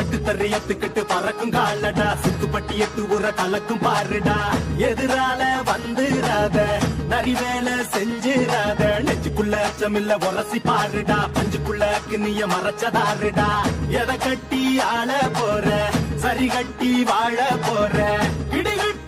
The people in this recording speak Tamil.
எட்டு தரையத்துக்கிட்டு பறக்கும் காலடா சுத்துப்பட்டி எட்டு ஊற கலக்கும் பாருடா எதிரால வந்துராத நரி வேலை செஞ்சிராத நெஞ்சுக்குள்ள அச்சமில்ல உரசி பாருடா பஞ்சுக்குள்ள கிண்ணிய மறைச்சதாருடா எதை கட்டி ஆள போற சரி கட்டி வாழ போற இடிகள்